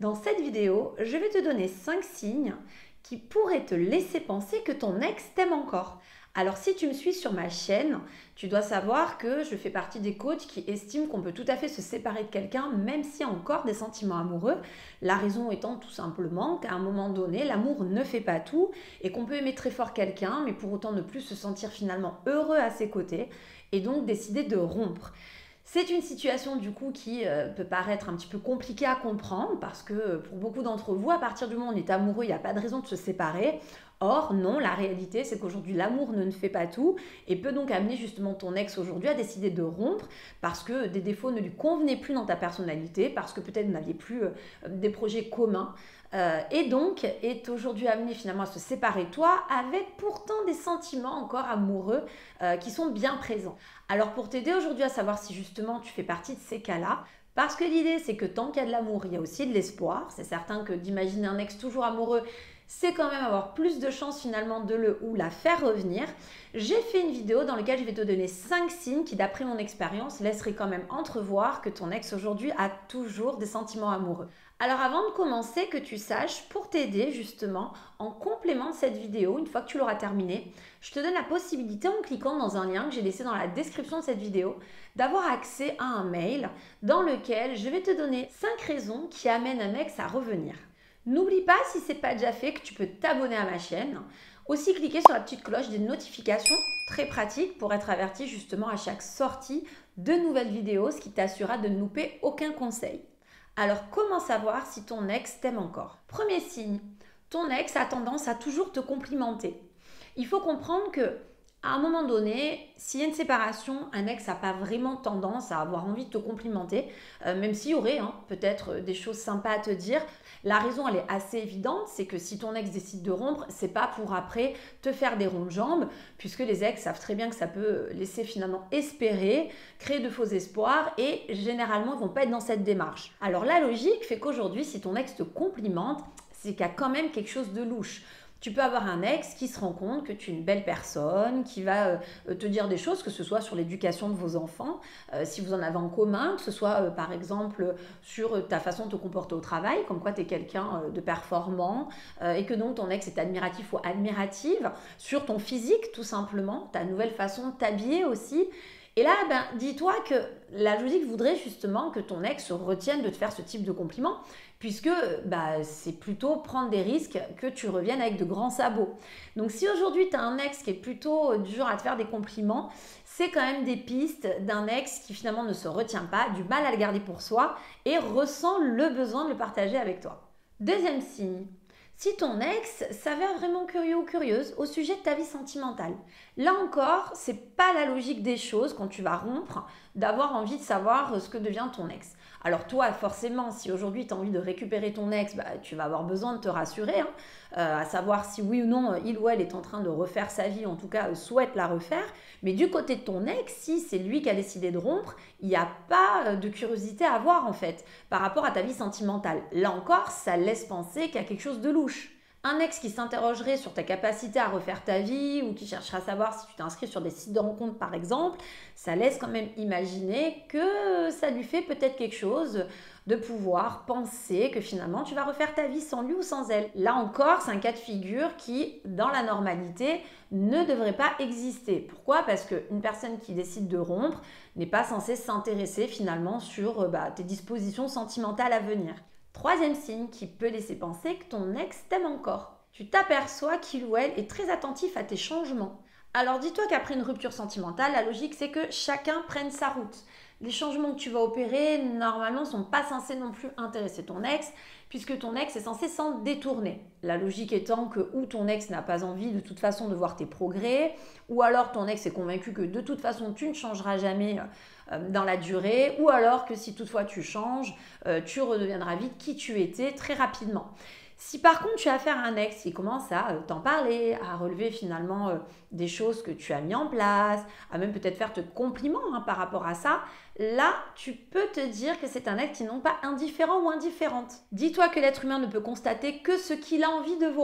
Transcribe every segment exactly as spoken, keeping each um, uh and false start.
Dans cette vidéo, je vais te donner cinq signes qui pourraient te laisser penser que ton ex t'aime encore. Alors si tu me suis sur ma chaîne, tu dois savoir que je fais partie des coachs qui estiment qu'on peut tout à fait se séparer de quelqu'un même s'il y a encore des sentiments amoureux. La raison étant tout simplement qu'à un moment donné, l'amour ne fait pas tout et qu'on peut aimer très fort quelqu'un mais pour autant ne plus se sentir finalement heureux à ses côtés et donc décider de rompre. C'est une situation du coup qui euh, peut paraître un petit peu compliquée à comprendre parce que pour beaucoup d'entre vous, à partir du moment où on est amoureux, il n'y a pas de raison de se séparer. Or, non, la réalité, c'est qu'aujourd'hui, l'amour ne, ne fait pas tout et peut donc amener justement ton ex aujourd'hui à décider de rompre parce que des défauts ne lui convenaient plus dans ta personnalité, parce que peut-être vous n'aviez plus euh, des projets communs. Euh, et donc est aujourd'hui amené finalement à se séparer de toi avec pourtant des sentiments encore amoureux euh, qui sont bien présents. Alors pour t'aider aujourd'hui à savoir si justement tu fais partie de ces cas-là, parce que l'idée c'est que tant qu'il y a de l'amour, il y a aussi de l'espoir. C'est certain que d'imaginer un ex toujours amoureux, c'est quand même avoir plus de chances finalement de le ou la faire revenir. J'ai fait une vidéo dans laquelle je vais te donner cinq signes qui, d'après mon expérience, laisseraient quand même entrevoir que ton ex aujourd'hui a toujours des sentiments amoureux. Alors avant de commencer, que tu saches, pour t'aider justement, en complément de cette vidéo, une fois que tu l'auras terminée, je te donne la possibilité en cliquant dans un lien que j'ai laissé dans la description de cette vidéo, d'avoir accès à un mail dans lequel je vais te donner cinq raisons qui amènent un ex à revenir. N'oublie pas, si ce n'est pas déjà fait, que tu peux t'abonner à ma chaîne. Aussi, cliquer sur la petite cloche des notifications, très pratique pour être averti justement à chaque sortie de nouvelles vidéos, ce qui t'assurera de ne louper aucun conseil. Alors, comment savoir si ton ex t'aime encore? Premier signe, ton ex a tendance à toujours te complimenter. Il faut comprendre que à un moment donné, s'il y a une séparation, un ex n'a pas vraiment tendance à avoir envie de te complimenter, euh, même s'il y aurait hein, peut-être des choses sympas à te dire. La raison, elle est assez évidente, c'est que si ton ex décide de rompre, c'est pas pour après te faire des ronds de jambes, puisque les ex savent très bien que ça peut laisser finalement espérer, créer de faux espoirs, et généralement, ils vont pas être dans cette démarche. Alors la logique fait qu'aujourd'hui, si ton ex te complimente, c'est qu'il y a quand même quelque chose de louche. Tu peux avoir un ex qui se rend compte que tu es une belle personne, qui va euh, te dire des choses, que ce soit sur l'éducation de vos enfants, euh, si vous en avez en commun, que ce soit euh, par exemple sur ta façon de te comporter au travail, comme quoi tu es quelqu'un euh, de performant euh, et que donc ton ex est admiratif ou admirative, sur ton physique tout simplement, ta nouvelle façon de t'habiller aussi. Et là, ben, dis-toi que la logique voudrait justement que ton ex retienne de te faire ce type de compliment, puisque bah, c'est plutôt prendre des risques que tu reviennes avec de grands sabots. Donc si aujourd'hui tu as un ex qui est plutôt du genre à te faire des compliments, c'est quand même des pistes d'un ex qui finalement ne se retient pas, du mal à le garder pour soi et ressent le besoin de le partager avec toi. Deuxième signe. Si ton ex s'avère vraiment curieux ou curieuse au sujet de ta vie sentimentale. Là encore, c'est pas la logique des choses quand tu vas rompre d'avoir envie de savoir ce que devient ton ex. Alors toi, forcément, si aujourd'hui tu as envie de récupérer ton ex, bah, tu vas avoir besoin de te rassurer, hein, euh, à savoir si oui ou non il ou elle est en train de refaire sa vie, en tout cas euh, souhaite la refaire. Mais du côté de ton ex, si c'est lui qui a décidé de rompre, il n'y a pas de curiosité à avoir en fait par rapport à ta vie sentimentale. Là encore, ça laisse penser qu'il y a quelque chose de louche. Un ex qui s'interrogerait sur ta capacité à refaire ta vie ou qui cherchera à savoir si tu t'inscris sur des sites de rencontres par exemple, ça laisse quand même imaginer que ça lui fait peut-être quelque chose de pouvoir penser que finalement tu vas refaire ta vie sans lui ou sans elle. Là encore, c'est un cas de figure qui, dans la normalité, ne devrait pas exister. Pourquoi? Parce qu'une personne qui décide de rompre n'est pas censée s'intéresser finalement sur bah, tes dispositions sentimentales à venir. Troisième signe qui peut laisser penser que ton ex t'aime encore. Tu t'aperçois qu'il ou elle est très attentif à tes changements. Alors dis-toi qu'après une rupture sentimentale, la logique c'est que chacun prenne sa route. Les changements que tu vas opérer, normalement, ne sont pas censés non plus intéresser ton ex, puisque ton ex est censé s'en détourner. La logique étant que ou ton ex n'a pas envie de toute façon de voir tes progrès, ou alors ton ex est convaincu que de toute façon tu ne changeras jamais dans la durée, ou alors que si toutefois tu changes, tu redeviendras vite qui tu étais très rapidement. Si par contre tu as affaire à un ex qui commence à euh, t'en parler, à relever finalement euh, des choses que tu as mis en place, à même peut-être faire te compliments hein, par rapport à ça, là tu peux te dire que c'est un ex qui n'est pas indifférent ou indifférente. Dis-toi que l'être humain ne peut constater que ce qu'il a envie de voir.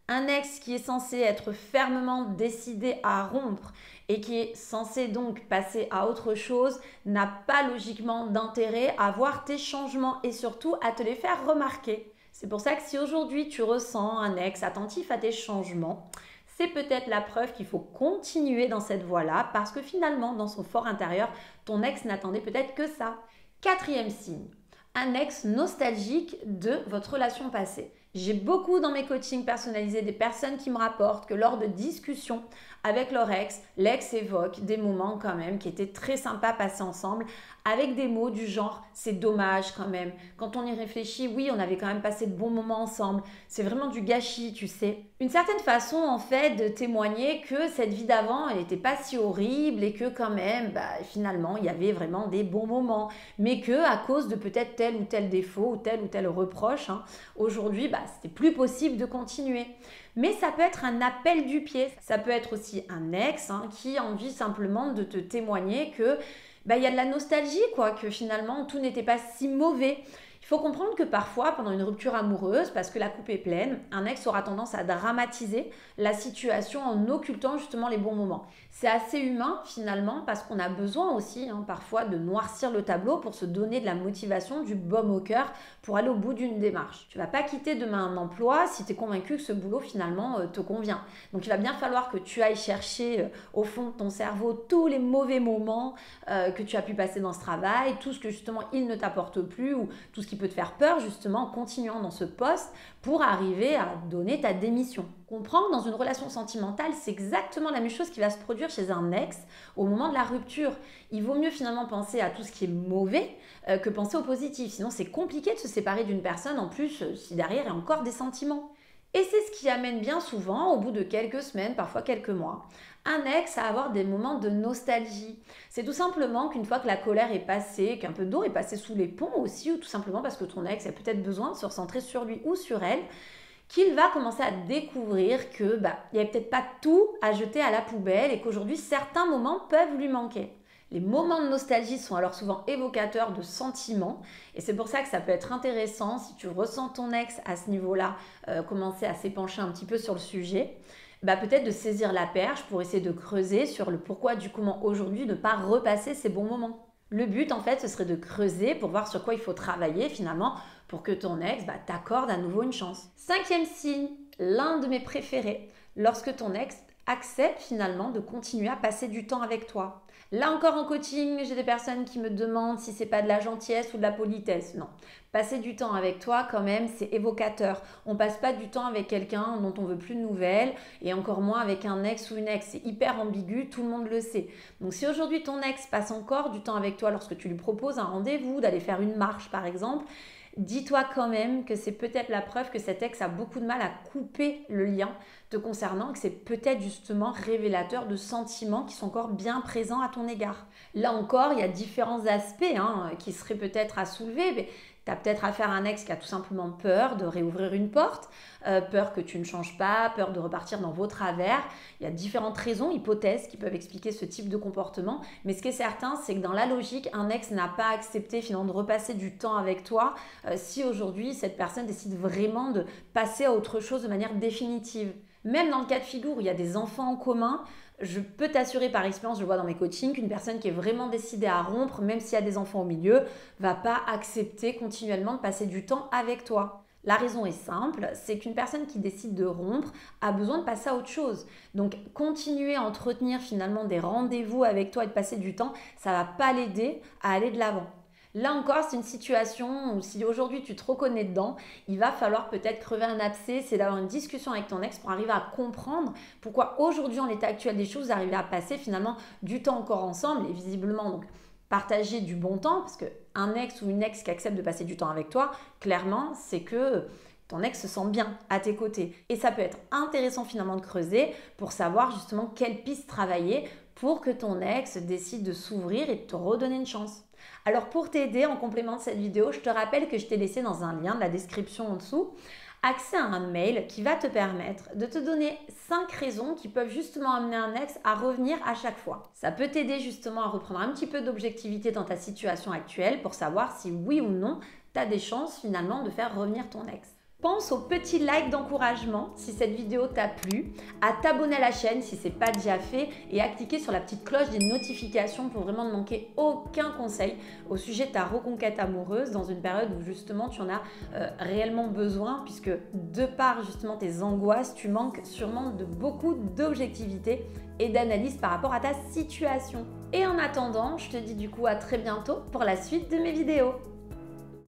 Un ex qui est censé être fermement décidé à rompre et qui est censé donc passer à autre chose n'a pas logiquement d'intérêt à voir tes changements et surtout à te les faire remarquer. C'est pour ça que si aujourd'hui tu ressens un ex attentif à tes changements, c'est peut-être la preuve qu'il faut continuer dans cette voie-là parce que finalement, dans son fort intérieur, ton ex n'attendait peut-être que ça. Quatrième signe, un ex nostalgique de votre relation passée. J'ai beaucoup dans mes coachings personnalisés des personnes qui me rapportent que lors de discussions avec leur ex, l'ex évoque des moments quand même qui étaient très sympas passés ensemble avec des mots du genre « c'est dommage quand même ». Quand on y réfléchit, oui, on avait quand même passé de bons moments ensemble. C'est vraiment du gâchis, tu sais. Une certaine façon, en fait, de témoigner que cette vie d'avant, elle n'était pas si horrible et que quand même, bah, finalement, il y avait vraiment des bons moments. Mais que à cause de peut-être tel ou tel défaut ou tel ou tel reproche, hein, aujourd'hui, bah, c'était plus possible de continuer. Mais ça peut être un appel du pied. Ça peut être aussi un ex hein, qui a envie simplement de te témoigner que bah, y a de la nostalgie, quoi, que finalement tout n'était pas si mauvais. Il faut comprendre que parfois, pendant une rupture amoureuse, parce que la coupe est pleine, un ex aura tendance à dramatiser la situation en occultant justement les bons moments. C'est assez humain finalement parce qu'on a besoin aussi hein, parfois de noircir le tableau pour se donner de la motivation, du baume au cœur pour aller au bout d'une démarche. Tu ne vas pas quitter demain un emploi si tu es convaincu que ce boulot finalement euh, te convient. Donc il va bien falloir que tu ailles chercher euh, au fond de ton cerveau tous les mauvais moments euh, que tu as pu passer dans ce travail, tout ce que justement il ne t'apporte plus ou tout ce qui peut te faire peur justement en continuant dans ce poste pour arriver à donner ta démission. Comprends que dans une relation sentimentale, c'est exactement la même chose qui va se produire chez un ex au moment de la rupture. Il vaut mieux finalement penser à tout ce qui est mauvais euh, que penser au positif. Sinon, c'est compliqué de se séparer d'une personne en plus euh, si derrière il y a encore des sentiments. Et c'est ce qui amène bien souvent, au bout de quelques semaines, parfois quelques mois, un ex à avoir des moments de nostalgie. C'est tout simplement qu'une fois que la colère est passée, qu'un peu d'eau est passée sous les ponts aussi, ou tout simplement parce que ton ex a peut-être besoin de se recentrer sur lui ou sur elle, qu'il va commencer à découvrir que bah, il n'y a peut-être pas tout à jeter à la poubelle et qu'aujourd'hui certains moments peuvent lui manquer. Les moments de nostalgie sont alors souvent évocateurs de sentiments et c'est pour ça que ça peut être intéressant si tu ressens ton ex à ce niveau-là euh, commencer à s'épancher un petit peu sur le sujet, bah peut-être de saisir la perche pour essayer de creuser sur le pourquoi du comment aujourd'hui ne pas repasser ces bons moments. Le but en fait ce serait de creuser pour voir sur quoi il faut travailler finalement pour que ton ex bah, t'accorde à nouveau une chance. Cinquième signe, l'un de mes préférés, lorsque ton ex accepte finalement de continuer à passer du temps avec toi. Là encore en coaching, j'ai des personnes qui me demandent si c'est pas de la gentillesse ou de la politesse. Non, passer du temps avec toi quand même, c'est évocateur. On passe pas du temps avec quelqu'un dont on veut plus de nouvelles et encore moins avec un ex ou une ex. C'est hyper ambigu, tout le monde le sait. Donc si aujourd'hui ton ex passe encore du temps avec toi lorsque tu lui proposes un rendez-vous, d'aller faire une marche par exemple, dis-toi quand même que c'est peut-être la preuve que cet ex a beaucoup de mal à couper le lien te concernant, que c'est peut-être justement révélateur de sentiments qui sont encore bien présents à ton égard. Là encore, il y a différents aspects hein, qui seraient peut-être à soulever. Mais tu as peut-être affaire à un ex qui a tout simplement peur de réouvrir une porte, euh, peur que tu ne changes pas, peur de repartir dans vos travers. Il y a différentes raisons, hypothèses qui peuvent expliquer ce type de comportement. Mais ce qui est certain, c'est que dans la logique, un ex n'a pas accepté finalement de repasser du temps avec toi euh, si aujourd'hui cette personne décide vraiment de passer à autre chose de manière définitive. Même dans le cas de figure où il y a des enfants en commun, je peux t'assurer par expérience, je le vois dans mes coachings, qu'une personne qui est vraiment décidée à rompre, même s'il y a des enfants au milieu, va pas accepter continuellement de passer du temps avec toi. La raison est simple, c'est qu'une personne qui décide de rompre a besoin de passer à autre chose. Donc continuer à entretenir finalement des rendez-vous avec toi et de passer du temps, ça va pas l'aider à aller de l'avant. Là encore, c'est une situation où si aujourd'hui tu te reconnais dedans, il va falloir peut-être crever un abcès, c'est d'avoir une discussion avec ton ex pour arriver à comprendre pourquoi aujourd'hui, en l'état actuel des choses, vous arrivez à passer finalement du temps encore ensemble et visiblement donc partager du bon temps parce qu'un ex ou une ex qui accepte de passer du temps avec toi, clairement, c'est que ton ex se sent bien à tes côtés. Et ça peut être intéressant finalement de creuser pour savoir justement quelle piste travailler pour que ton ex décide de s'ouvrir et de te redonner une chance. Alors pour t'aider en complément de cette vidéo, je te rappelle que je t'ai laissé dans un lien de la description en dessous accès à un mail qui va te permettre de te donner cinq raisons qui peuvent justement amener un ex à revenir à chaque fois. Ça peut t'aider justement à reprendre un petit peu d'objectivité dans ta situation actuelle pour savoir si oui ou non tu as des chances finalement de faire revenir ton ex. Pense au petit like d'encouragement si cette vidéo t'a plu, à t'abonner à la chaîne si ce n'est pas déjà fait et à cliquer sur la petite cloche des notifications pour vraiment ne manquer aucun conseil au sujet de ta reconquête amoureuse dans une période où justement tu en as euh, réellement besoin, puisque de par justement tes angoisses, tu manques sûrement de beaucoup d'objectivité et d'analyse par rapport à ta situation. Et en attendant, je te dis du coup à très bientôt pour la suite de mes vidéos.